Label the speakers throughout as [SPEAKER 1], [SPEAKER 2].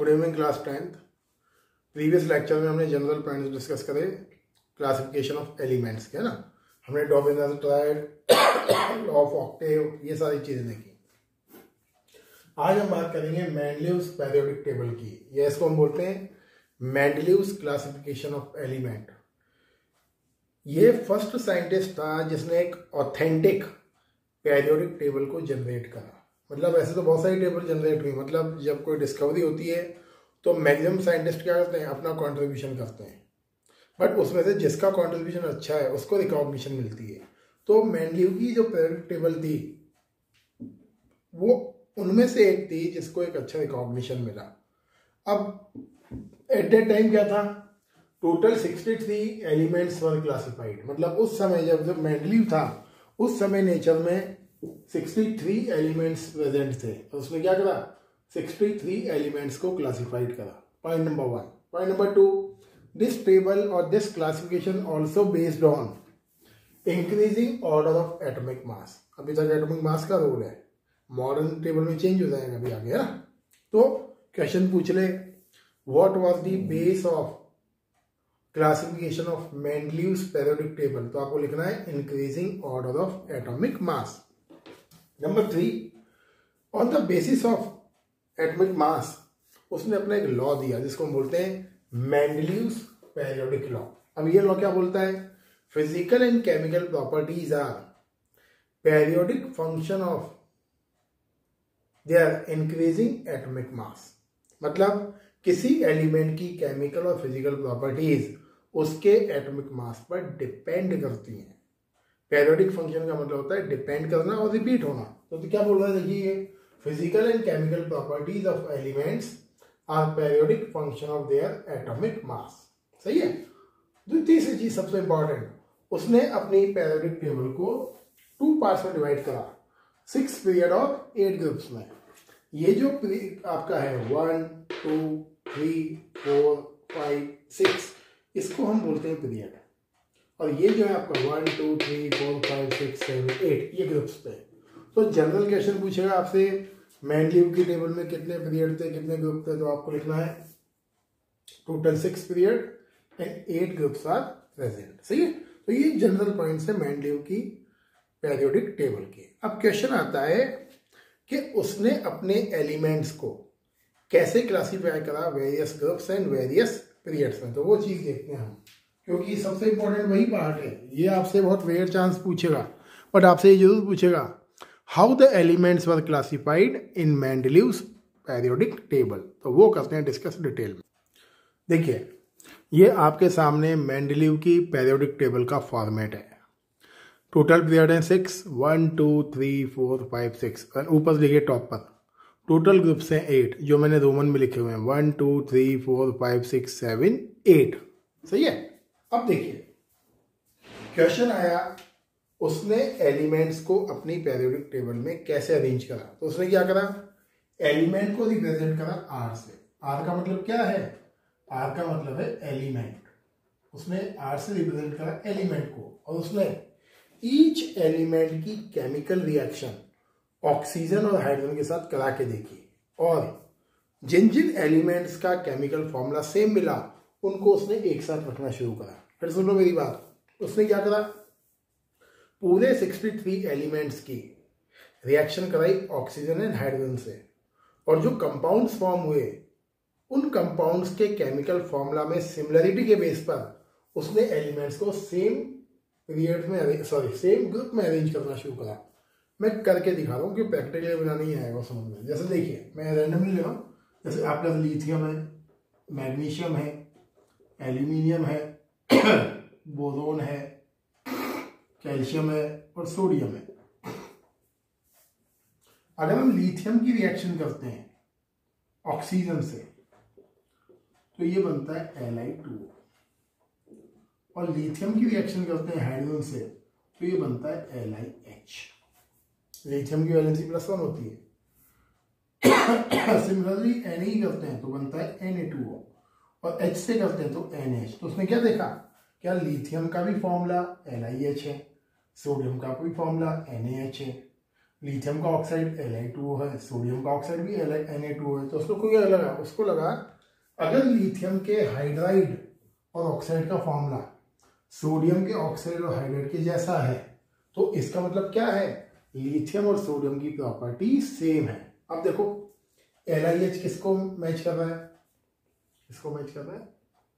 [SPEAKER 1] Good evening class 10th। Previous lecture में हमने general points discuss करे क्लासिफिकेशन ऑफ एलिमेंट्स के, है ना। हमने Dobereiner triad, law of octave, ये सारी चीजें देखी। आज हम बात करेंगे मेंडलीव्स पीरियोडिक टेबल की। ये इसको हम बोलते हैं मेंडलीव्स क्लासिफिकेशन ऑफ एलिमेंट। ये फर्स्ट साइंटिस्ट था जिसने एक ऑथेंटिक पीरियोडिक टेबल को जनरेट करा। मतलब ऐसे तो बहुत सारी टेबल जनरेट हुई, मतलब जब कोई डिस्कवरी होती है तो मैक्सिमम साइंटिस्ट क्या करते हैं, अपना कंट्रीब्यूशन करते हैं, बट उसमें से जिसका कंट्रीब्यूशन अच्छा है उसको रिकॉग्निशन मिलती है। तो मेंडलीव की जो पीरियोडिक टेबल थी वो उनमें से एक थी जिसको एक अच्छा रिकॉग्निशन मिला। अब एट दैट टाइम क्या था, टोटल 63 एलिमेंट्स वर क्लासिफाइड। मतलब उस समय जब मेंडलीव था उस समय नेचर में 63 एलिमेंट्स प्रेजेंट थे। तो उसने क्या करा, 63 एलिमेंट्स को क्लासिफाइड करा। Point number 1। Point number 2, this table और this classification also based on increasing order of atomic mass. अभी तक एटॉमिक मास का रोल है, मॉडर्न टेबल में चेंज हो जाएगा अभी आगे, है ना। तो क्वेश्चन पूछ ले, what was the base of classification of Mendeleev's periodic table. तो आपको लिखना है increasing order of atomic mass. Number 3, on the basis of atomic mass उसने अपना एक लॉ दिया जिसको हम बोलते हैं मेंडलीव्स पीरियोडिक लॉ। अब ये लॉ क्या बोलता है, physical and chemical properties are periodic function of their increasing atomic mass. मतलब किसी एलिमेंट की केमिकल और फिजिकल प्रॉपर्टीज उसके एटॉमिक मास पर डिपेंड करती हैं। पीरियोडिक फंक्शन का मतलब होता है डिपेंड करना और रिपीट होना। तो क्या बोल रहा है, देखिए, physical and chemical properties of elements are periodic function of their atomic mass. सही है। तीसरी चीज सबसे इंपॉर्टेंट, उसने अपनी पीरियोडिक टेबल को 2 पार्ट्स में डिवाइड करा, 6 पीरियड और 8 ग्रुप्स में। ये जो आपका है 1, 2, 3, 4, 5, 6, इसको हम बोलते हैं पीरियड। और ये जो है आपका 1, 2, 3, 4, 5, 6, 7, 8 ये ग्रुप्स पे। तो जनरल क्वेश्चन पूछेगा आपसे मेंडलीव की टेबल में कितने पीरियड थे, कितने ग्रुप थे। तो आपको लिखना है total 6 period and 8 groups are present. सही है। तो ये जनरल पॉइंट्स है मेंडलीव की पीरियोडिक टेबल के। अब क्वेश्चन आता है कि उसने अपने एलिमेंट्स को कैसे क्लासीफाई करा various groups and various periods में। तो वो चीज देखते हैं हम, क्योंकि सबसे इंपॉर्टेंट वही पार्ट है। ये आपसे बहुत रेयर चांस पूछेगा, बट आपसे ये जरूर पूछेगा, how the elements were classified in Mendeleev's periodic table. तो वो करते हैं डिस्कस डिटेल में। देखिए, ये आपके सामने मेंडलीव की पीरियोडिक टेबल का फॉर्मेट है। टोटल पीरियड है 6, 1, 2, 3, 4, 5, 6। और ऊपर लिखिए टॉप पर टोटल ग्रुप्स हैं 8, जो मैंने रोमन में लिखे हुए हैं 1, 2, 3, 4, 5, 6, 7, 8। सही है। अब देखिए, क्वेश्चन आया उसने एलिमेंट्स को अपनी पीरियोडिक टेबल में कैसे अरेंज करा। तो उसने क्या करा, एलिमेंट को रिप्रेजेंट करा आर से। आर का मतलब क्या है, आर का मतलब है एलिमेंट। उसने आर से रिप्रेजेंट करा एलिमेंट को, और उसने ईच एलिमेंट की केमिकल रिएक्शन ऑक्सीजन और हाइड्रोजन के साथ करा के देखी, और जिन जिन एलिमेंट्स का केमिकल फॉर्मूला सेम मिला उनको उसने एक साथ रखना शुरू करा। फिर सुन लो मेरी बात, उसने क्या करा, पूरे 63 एलिमेंट्स की रिएक्शन कराई ऑक्सीजन एंड हाइड्रोजन से, और जो कंपाउंड्स फॉर्म हुए उन कंपाउंड्स के केमिकल फॉर्मूला में सिमिलरिटी के बेस पर उसने एलिमेंट्स को सेम पीरियड में सेम ग्रुप में अरेंज करना शुरू करा। मैं करके दिखा रहा हूँ कि प्रैक्टिकली बिना नहीं आएगा समझ में। जैसे देखिए, मैं रैंडमली ले रहा हूँ। जैसे आपका लिथियम है, मैग्नीशियम है, एल्यूमिनियम है, बोरोन है, कैल्शियम है और सोडियम है। अगर हम लिथियम की रिएक्शन करते हैं ऑक्सीजन से तो ये बनता है Li2, और लिथियम की रिएक्शन करते हैं हाइड्रोजन से तो ये बनता है LiH। लिथियम की वैलेंसी +1 होती है। सिमिलरली Na करते हैं तो बनता है Na2O, और H से करते हैं तो NH। तो उसने क्या देखा, क्या लिथियम का भी फॉर्मूला LiH है, सोडियम का भी फॉर्मूला NaH है, लिथियम का ऑक्साइड Li2O है, सोडियम का ऑक्साइड भी Na2O है। तो उसको क्या लगा, उसको लगा अगर लिथियम के हाइड्राइड और ऑक्साइड का फॉर्मूला सोडियम के ऑक्साइड और हाइड्राइड के जैसा है, तो इसका मतलब क्या है, लिथियम और सोडियम की प्रॉपर्टी सेम है। अब देखो LiH किसको मैच कर रहा है, इसको मैच कर रहा है,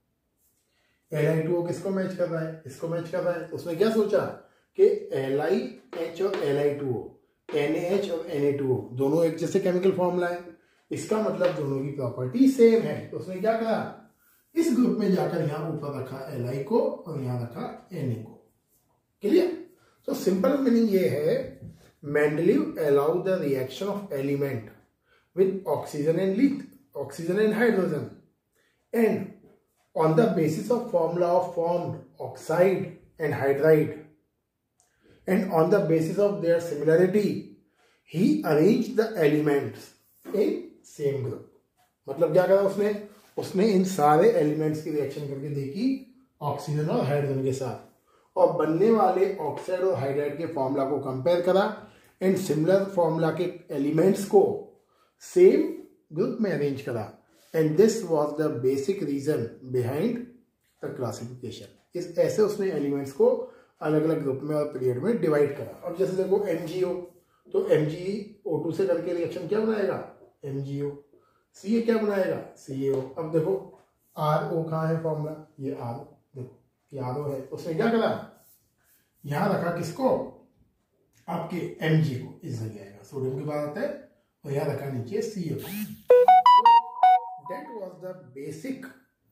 [SPEAKER 1] Li2O किसको मैच कर रहा है, इसको मैच कर रहा है। तो उसने क्या सोचा कि LiH और Li2O, NaH और Na2O दोनों एक जैसे केमिकल फॉर्मूला है, इसका मतलब दोनों की प्रॉपर्टी सेम है। तो उसने क्या करा, इस ग्रुप में जाकर यहाँ ऊपर रखा Li को और यहाँ रखा Na को। क्लियर? तो सिंपल मीनिंग ये है, Mendeleev allow the reaction of element with oxygen and hydrogen and on the basis of formula of formed oxide and hydride and on the basis of their similarity he arranged the elements in same group। मतलब क्या करा उसने इन सारे elements की reaction करके देखी oxygen और hydrogen के साथ और बनने वाले ऑक्साइड और हाइड्राइड के फॉर्मूला को कंपेयर करा एंड सिमिलर फॉर्मूला के एलिमेंट्स को सेम ग्रुप में अरेंज करा। And this was the basic reason behind the classification। इस ऐसे उसने एलिमेंट्स को अलग अलग ग्रुप में और पीरियड में डिवाइड करा। अब जैसे देखो MgO, तो MgO2 से करके रिएक्शन क्या बनाएगा, MgO, Ca क्या बनाएगा, CaO। अब देखो RO कहाँ है फॉर्मूला, ये R, देखो ये RO है। उसने क्या करा, यहाँ रखा किसको, आपके Mg को, इस जगह आएगा, सोडियम के बाद आता है, और यहाँ रखा नीचे Ca को। That was the basic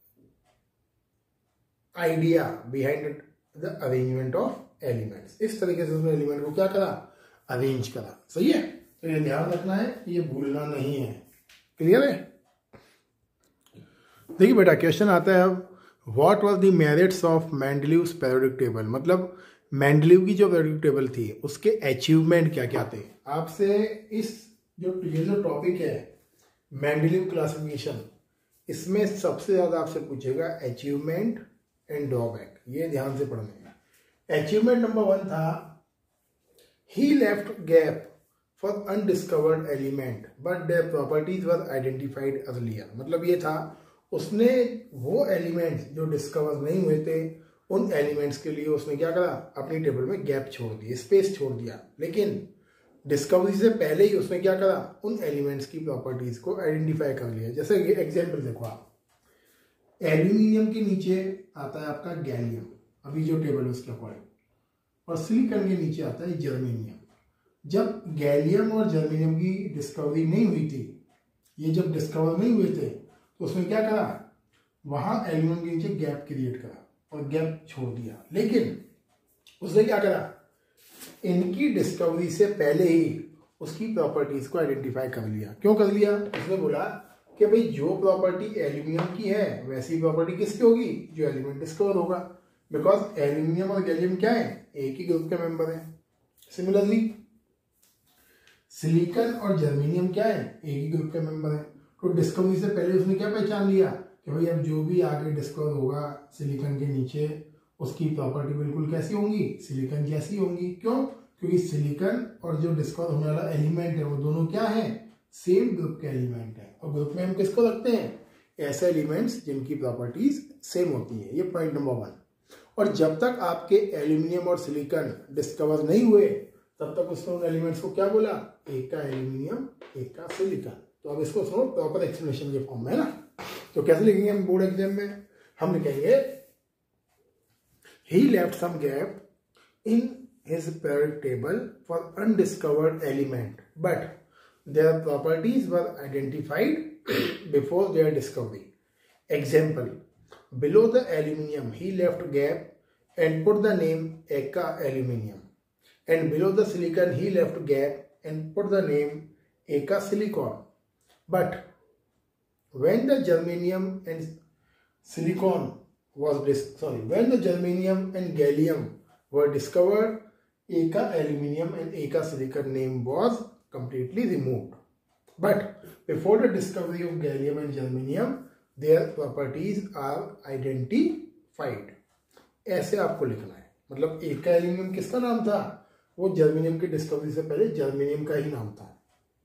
[SPEAKER 1] idea behind the arrangement of elements। इस तरीके से उसने एलिमेंट को क्या करा, अरेंज करा। सही है? तो ये ध्यान रखना है, ये भूलना नहीं है। क्लियर है? देखिए बेटा क्वेश्चन आता है अब, what was the merits of Mendeleev's periodic table. मतलब मेंडलीव की जो पीरियोडिक टेबल थी उसके अचीवमेंट क्या क्या थे। आपसे इस जो टॉपिक है मेंडलीव क्लासिफिकेशन, इसमें सबसे ज्यादा आपसे पूछेगा अचीवमेंट एंड ड्रॉबैक। ये ध्यान से पढ़ना है। अचीवमेंट नंबर 1 था, he left gap for undiscovered element but their properties were identified earlier. मतलब ये था, उसने वो एलिमेंट्स जो डिस्कवर नहीं हुए थे उन एलिमेंट्स के लिए उसने क्या करा, अपनी टेबल में गैप छोड़ दिया, स्पेस छोड़ दिया। लेकिन डिस्कवरी से पहले ही उसने क्या करा, उन एलिमेंट्स की प्रॉपर्टीज को आइडेंटिफाई कर लिया। जैसे ये एग्जांपल देखो आप, एल्यूमिनियम के नीचे आता है आपका गैलियम, अभी जो टेबल है उसके अकॉर्डिंग, और सिलिकॉन के नीचे आता है जर्मेनियम। जब गैलियम और जर्मेनियम की डिस्कवरी नहीं हुई थी, ये जब डिस्कवर नहीं हुए थे, तो उसने क्या करा, वहां एल्यूमिनियम के नीचे गैप क्रिएट करा और गैप छोड़ दिया। लेकिन उसने क्या करा, इनकी डिस्कवरी से पहले ही उसकी प्रॉपर्टीज को आइडेंटिफाई कर लिया। क्यों कर लिया, उसने बोला कि भाई जो प्रॉपर्टी एल्यूमिनियम की है वैसी प्रॉपर्टी किसकी होगी, जो एलिमेंट डिस्कवर होगा। बिकॉज एल्यूमिनियम और गैलियम क्या है, एक ही ग्रुप के मेंबर हैं। सिमिलरली सिलिकॉन और जर्मेनियम क्या है, एक ही ग्रुप के मेंबर हैं। तो डिस्कवरी से पहले उसने क्या पहचान लिया कि भाई अब जो भी आगे डिस्कवर होगा सिलिकॉन के नीचे, उसकी प्रॉपर्टी बिल्कुल कैसी होंगी, सिलिकॉन जैसी होंगी। क्यों, क्योंकि सिलिकॉन और जो डिस्कवर होने वाला एलिमेंट है वो दोनों क्या है, सेम ग्रुप के एलिमेंट है। और ग्रुप में हम किसको रखते हैं, ऐसे एलिमेंट्स जिनकी प्रॉपर्टीज सेम होती है। ये पॉइंट नंबर 1। और जब तक आपके एल्यूमिनियम और सिलिकॉन डिस्कवर नहीं हुए तब तक उसने उन एलिमेंट्स को क्या बोला, एक का एल्यूमिनियम एक का सिलिकॉन। तो अब इसको सुनो प्रॉपर एक्सप्लेनेशन के फॉर्म में, है ना। तो कैसे लिखेंगे हम बोर्ड एग्जाम में, हम लिखेंगे he left some gap in his periodic table for undiscovered element but their properties were identified before their discovery. Example, below the aluminium he left gap and put the name Eka aluminium, and below the silicon he left gap and put the name Eka silicon. But when the germanium and silicon when the germanium and gallium were discovered, Eka aluminium and Eka silicon name was completely removed. But before the discovery of gallium and germanium, their properties are identified. ऐसे आपको लिखना है। मतलब एका aluminium किसका नाम था, वो जर्मेनियम की डिस्कवरी से पहले जर्मेनियम का ही नाम था।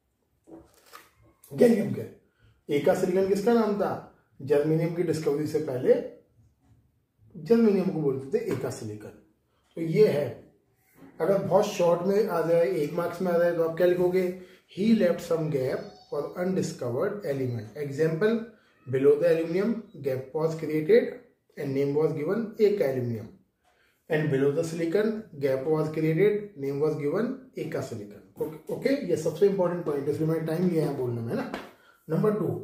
[SPEAKER 1] गैलियम का एका सिलिकॉन किसका नाम था? जर्मेनियम की डिस्कवरी से पहले जर्मेनियम को बोलते थे एका सिलिकॉन। तो ये है, अगर बहुत शॉर्ट में आ जाए, 1 मार्क्स में आ जाए, तो आप क्या लिखोगे? He left some gap for undiscovered element. Example, below the aluminium gap was created and name was given eka aluminium, and below the silicon gap was created, name was given eka silicon. Okay, ये सबसे important point है, इसलिए मैंने time लिया है बोलने में ना। Number 2,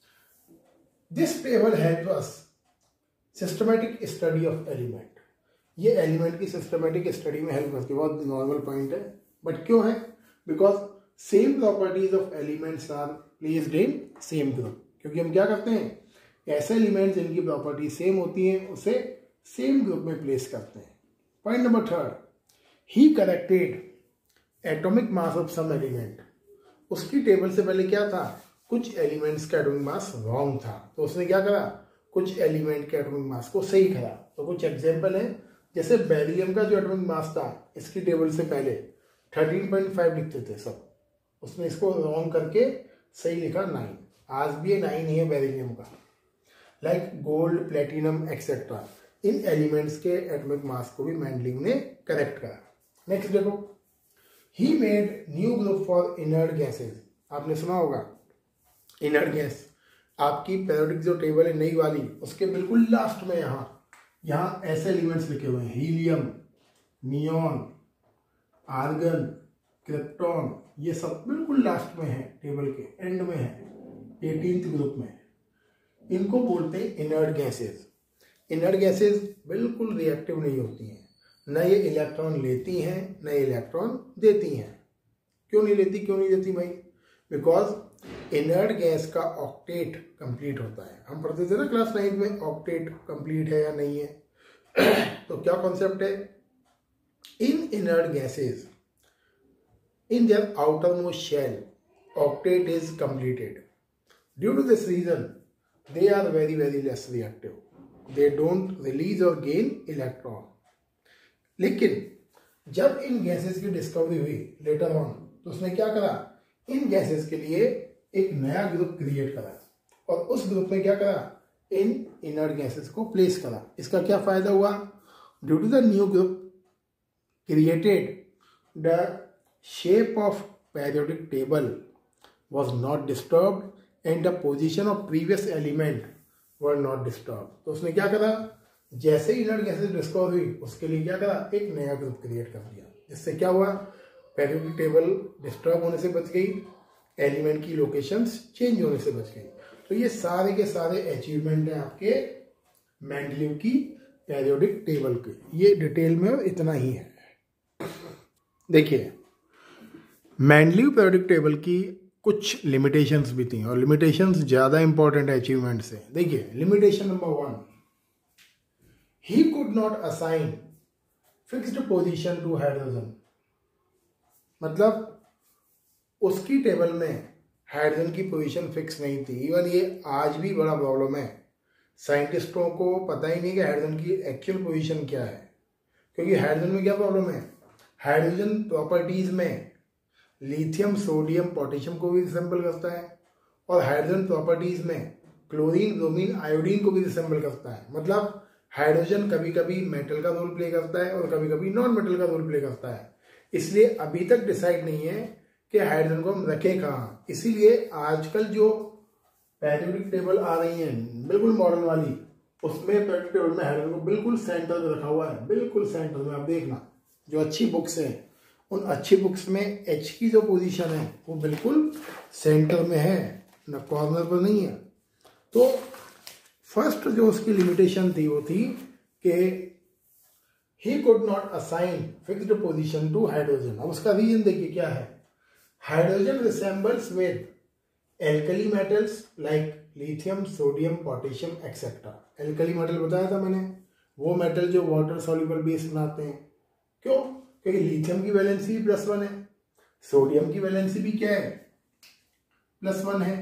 [SPEAKER 1] this table help us systematic study of element. ये एलिमेंट की सिस्टमैटिक स्टडी में हेल्प करती है। बहुत नॉर्मल पॉइंट है, बट क्यों है? Because same properties of elements are placed in same group. क्योंकि हम क्या करते हैं, ऐसे एलिमेंट्स जिनकी प्रॉपर्टी सेम होती हैं उसे सेम ग्रुप में प्लेस करते हैं। Point number 3, he corrected atomic mass of some element. उसकी टेबल से पहले क्या था? कुछ एलिमेंट्स का एटॉमिक मास रॉन्ग था, तो उसने क्या करा? कुछ एलिमेंट के एटॉमिक मास को सही करा। तो कुछ एग्जांपल है, जैसे बेरिलियम का जो एटॉमिक मास था इसकी टेबल से पहले 13.5 लिखते थे सब, उसने इसको रॉन्ग करके सही लिखा 9। आज भी ये 9 ही है बेरिलियम का। लाइक गोल्ड, प्लेटिनम एक्सेट्रा, इन एलिमेंट्स के एटॉमिक मास को भी मेंडलिंग ने करेक्ट करा। नेक्स्ट देखो, he made new group for inert gases. आपने सुना होगा इनर्ट गैस, आपकी पेरियोडिक जो टेबल है नई वाली, उसके बिल्कुल लास्ट में यहाँ ऐसे एलिमेंट्स लिखे हुए हैं, हीलियम, नियॉन, आर्गन, क्रिप्टॉन, ये सब बिल्कुल लास्ट में है, टेबल के एंड में है, 18th ग्रुप में। इनको बोलते हैं इनर्ट गैसेज। इनर्ट गैसेज बिल्कुल रिएक्टिव नहीं होती हैं, न ये इलेक्ट्रॉन लेती हैं न इलेक्ट्रॉन देती हैं। क्यों नहीं लेती, क्यों नहीं देती भाई? बिकॉज इनर्ट गैस का ऑक्टेट कंप्लीट होता है। हम पढ़ते थे ना क्लास 9 में, ऑक्टेट कंप्लीट है या नहीं है। तो क्या कॉन्सेप्ट है? इन inert gases, in their outermost shell, octet is completed. Due to this reason, they are very, very less reactive. They don't release or gain electron. लेकिन जब इन गैसेस की डिस्कवरी हुई लेटर ऑन, तो उसने क्या करा? इन गैसेस के लिए एक नया ग्रुप क्रिएट करा और उस ग्रुप में क्या करा? इन इनर्ट गैसेस को प्लेस करा। इसका क्या फायदा हुआ? Due to the new group created, the shape of periodic table was not disturbed and the position of previous element were not disturbed. तो उसने क्या करा? जैसे ही इनर्ट गैसेस डिस्कवर हुई, उसके लिए क्या करा? एक नया ग्रुप क्रिएट कर दिया। जिससे क्या हुआ? पेरियोडिक टेबल डिस्टर्ब होने से बच गई, एलिमेंट की लोकेशंस चेंज होने से बच गई। तो ये सारे के सारे अचीवमेंट है आपके मेंडलीव की पेरियोडिक टेबल के। ये डिटेल में इतना ही है। देखिए, मेंडलीव पेरियोडिक टेबल की कुछ लिमिटेशंस भी थी, और लिमिटेशंस ज़्यादा इंपॉर्टेंट अचीवमेंट से। देखिए, limitation number 1, he could not assign fixed position to hydrogen. मतलब उसकी टेबल में हाइड्रोजन की पोजीशन फिक्स नहीं थी। इवन ये आज भी बड़ा प्रॉब्लम है, साइंटिस्टों को पता ही नहीं कि हाइड्रोजन की एक्चुअल पोजीशन क्या है। क्योंकि हाइड्रोजन में क्या प्रॉब्लम है? हाइड्रोजन प्रॉपर्टीज में लिथियम, सोडियम, पोटेशियम को भी रिसेंबल करता है, और हाइड्रोजन प्रॉपर्टीज में क्लोरीन, ब्रोमीन, आयोडीन को भी रिसेंबल करता है। मतलब हाइड्रोजन कभी कभी मेटल का रोल प्ले करता है और कभी कभी नॉन मेटल का रोल प्ले करता है। इसलिए अभी तक डिसाइड नहीं है कि हाइड्रोजन को हम रखें कहाँ। इसीलिए आजकल जो पेरियोडिक टेबल आ रही है बिल्कुल मॉडर्न वाली, उसमें पेरियोडिक टेबल में हाइड्रोजन को बिल्कुल सेंटर में रखा हुआ है, बिल्कुल सेंटर में। आप देखना, जो अच्छी बुक्स हैं उन अच्छी बुक्स में एच की जो पोजीशन है वो बिल्कुल सेंटर में है, न कॉर्नर पर नहीं है। तो फर्स्ट जो उसकी लिमिटेशन थी वो थी कि he could not assign fixed position to hydrogen. अब उसका रीजन देखिए क्या है। Hydrogen resembles with alkali metals like lithium, sodium, potassium etcetera. Alkali metal बताया था मैंने, वो मेटल जो वाटर सॉल्युबल बेस बनाते हैं। क्यों? क्योंकि लिथियम की वैलेंसी भी +1 है, सोडियम की वैलेंसी भी क्या है? +1 है,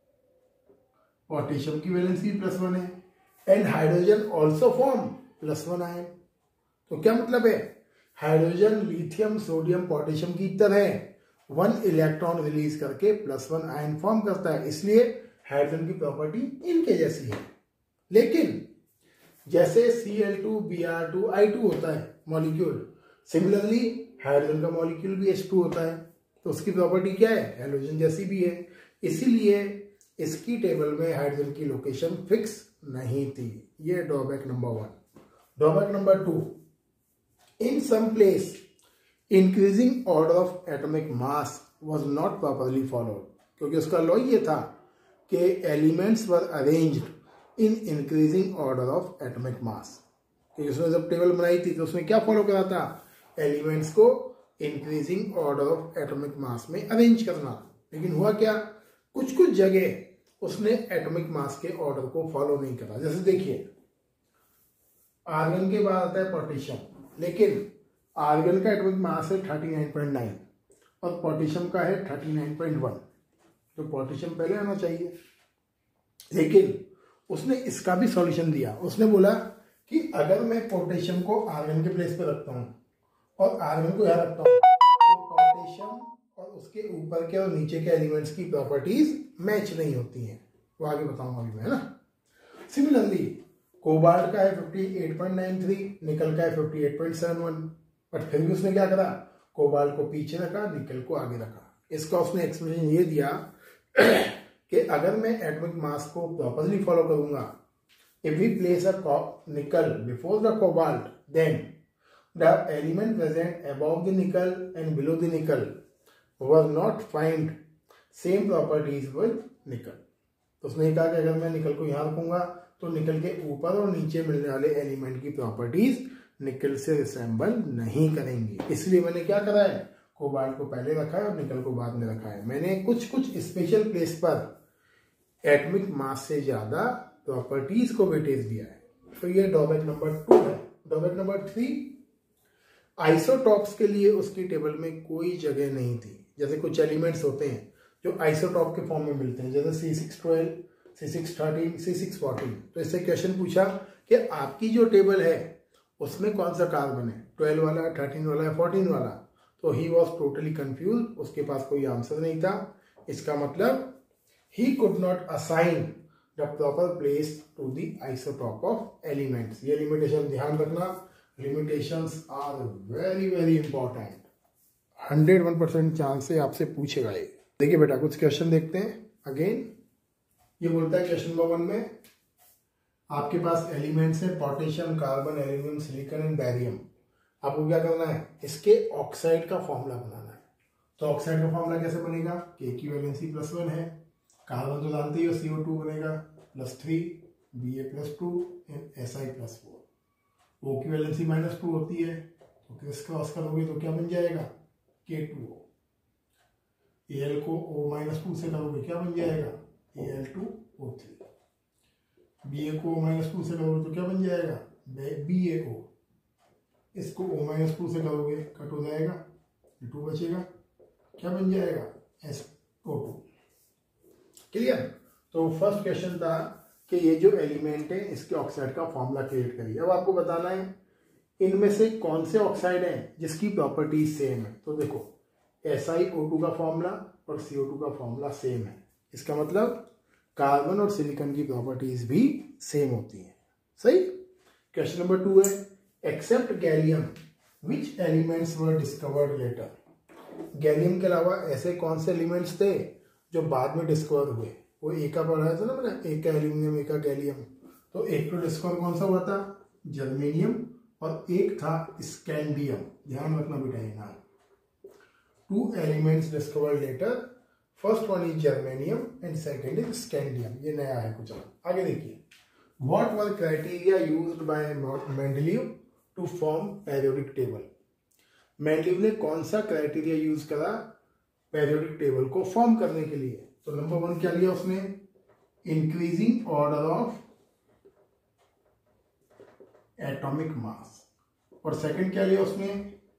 [SPEAKER 1] पोटेशियम की वैलेंसी भी +1 है, and hydrogen also form +1 ion. तो क्या मतलब है? हाइड्रोजन लिथियम सोडियम पोटेशियम की तरह 1 इलेक्ट्रॉन रिलीज करके +1 आयन फॉर्म करता है, इसलिए हाइड्रोजन की प्रॉपर्टी इनके जैसी है। लेकिन जैसे Cl2 Br2 I2 होता है मॉलिक्यूल, सिमिलरली हाइड्रोजन का मॉलिक्यूल भी H2 होता है, तो उसकी प्रॉपर्टी क्या है, हाइड्रोजन जैसी भी है, इसीलिए इसकी टेबल में हाइड्रोजन की लोकेशन फिक्स नहीं थी। ये drawback number 1। Drawback number 2, in some place increasing order of atomic mass was not properly followed, क्योंकि उसका लॉ ये था कि elements were arranged in increasing order of atomic mass. क्योंकि उसने जब टेबल बनाई थी तो उसमें क्या फॉलो करा था, एलिमेंट्स को increasing order of atomic mass में अरेंज करना। लेकिन हुआ क्या, कुछ कुछ जगह उसने एटॉमिक मास के ऑर्डर को फॉलो नहीं करा। जैसे देखिए, आर्गन के बाद आता है पोटेशियम, लेकिन आर्गन का एटॉमिक मास है 39.9 और पोटेशियम का है 39.1, तो पोटेशियम पहले आना चाहिए। लेकिन उसने इसका भी सॉल्यूशन दिया, उसने बोला कि अगर मैं पोटेशियम को आर्गन के प्लेस पे रखता हूँ और आर्गन को यहाँ रखता हूँ, तो पोटेशियम और उसके ऊपर के और नीचे के एलिमेंट्स की प्रॉपर्टीज मैच नहीं होती हैं। वो आगे बताऊंगा अभी मैं, है ना। सिमिलरली कोबाल्ट का है 58.93, निकल का है 58.71, बट फिर भी उसने क्या करा, कोबाल्ट को पीछे रखा, निकल को आगे रखा। इसका उसने एक्सप्लेनेशन ये दिया कि अगर मैं एटॉमिक मास को प्रॉपरली फॉलो करूंगा, if we place a nickel before the cobalt, then the element present above the nickel and below the nickel was not find same properties with nickel। तो उसने कहा कि अगर मैं निकल को यहाँ रखूंगा तो निकल के ऊपर और नीचे मिलने वाले एलिमेंट की प्रॉपर्टीज निकल से रिसेंबल नहीं करेंगी, इसलिए मैंने क्या करा है, कोबाल्ट को पहले रखा है और निकल को बाद में रखा है। मैंने कुछ कुछ स्पेशल प्लेस पर एटॉमिक मास से ज्यादा प्रॉपर्टीज को वेटेज दिया है। तो ये ड्रॉबैक नंबर 2 है। ड्रॉबैक नंबर 3, आइसोटॉप्स के लिए उसकी टेबल में कोई जगह नहीं थी। जैसे कुछ एलिमेंट्स होते हैं जो आइसोटॉप के फॉर्म में मिलते हैं, जैसे C612, C613, C614। तो इससे क्वेश्चन पूछा कि आपकी जो टेबल है उसमें कौन सा कार्बन है, 12 वाला, 13 वाला या 14 वाला। तो ही वॉज टोटली कंफ्यूज, उसके पास कोई आंसर नहीं था। इसका मतलब he could not assign the proper place to the isotope of elements. ये लिमिटेशन ध्यान रखना, limitations are very very important। 101% chance से आपसे पूछेगा ये। देखिए बेटा, कुछ क्वेश्चन देखते हैं। अगेन ये बोलता है क्वेश्चन नंबर 1 में आपके पास एलिमेंट्स है potassium, carbon, aluminium, silicon and barium. आपको क्या करना है, इसके ऑक्साइड का फॉर्मूला बनाना है। तो ऑक्साइड का फॉर्मूला कैसे बनेगा, K की वैलेंसी +1 है, कार्बन तो जानते ही हो CO2 बनेगा +3, Ba+2 एंड Si+4। O की वैलेंसी -2 होती है, तो क्रिस क्रॉस करोगे तो क्या बन जाएगा, K2O। Al को O-2 से करोगे क्या बन जाएगा, Al2O3। Ba को O-2 से करोगे तो क्या बन जाएगा, BaO। इसको O-2 से करोगे कट हो जाएगा, 2 बचेगा, क्या बन जाएगा, SO2। क्लियर। तो फर्स्ट क्वेश्चन था कि ये जो एलिमेंट है इसके ऑक्साइड का फॉर्मूला क्रिएट करिए। अब आपको बताना है इनमें से कौन से ऑक्साइड हैं जिसकी प्रॉपर्टी सेम है। तो देखो, SiO2 का फॉर्मूला और CO2 का फॉर्मूला सेम है, इसका मतलब कार्बन और सिलिकॉन की प्रॉपर्टीज भी सेम होती हैं। सही। क्वेश्चन नंबर 2 है, except gallium which elements were discovered later. Gallium के अलावा ऐसे कौन से एलिमेंट्स थे जो बाद में डिस्कवर हुए। वो एक का पढ़ा था ना मैंने, एक का एल्यूमिनियम, एक का गैलियम। तो एक तो डिस्कवर कौन सा हुआ था, जर्मेनियम, और एक था स्कैंडियम। ध्यान रखना बेटा ये नाम। 2 elements discovered later, first one is germanium and second is scandium. ये नया है कुछ। आगे देखिए, what were criteria used by Mendeleev to form periodic table. Mendeleev ने कौन सा क्राइटेरिया यूज करा पेरियोडिक टेबल को फॉर्म करने के लिए। तो नंबर 1 क्या लिया उसने, increasing order of atomic mass, और सेकंड क्या लिया उसने,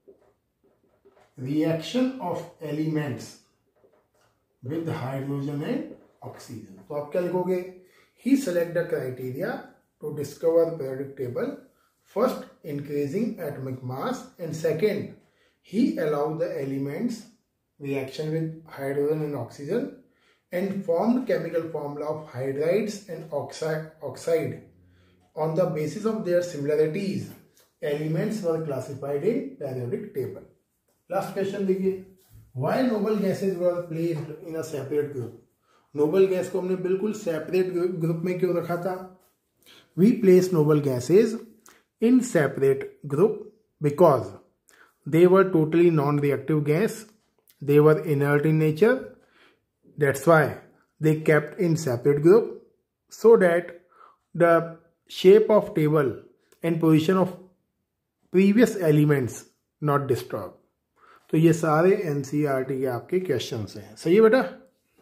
[SPEAKER 1] reaction of elements with hydrogen and oxygen. तो आप क्या लिखोगे, he select the criteria to discover periodic table first increasing atomic mass, and second he allowed the elements reaction with hydrogen and oxygen and formed chemical formula of hydrides and oxide. On the basis of their similarities, elements were classified in periodic table. Last question देखिए, why noble gases were placed in a separate group? Noble gas को हमने बिल्कुल separate group में क्यों रखा था? We place noble gases in separate group because they were totally non-reactive gas. They were inert in nature. That's why they kept in separate group so that the shape of table and position of previous elements not disturbed. तो ये सारे NCERT के आपके questions हैं. सही है बेटा?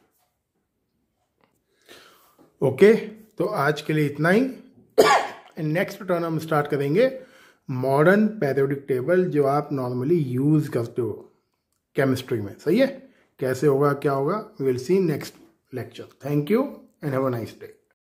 [SPEAKER 1] Okay, तो आज के लिए इतना ही. नेक्स्ट टर्न हम स्टार्ट करेंगे मॉडर्न पेरियोडिक टेबल जो आप नॉर्मली यूज करते हो केमिस्ट्री में. सही है? कैसे होगा, क्या होगा, we will see next lecture. Thank you and have a nice day.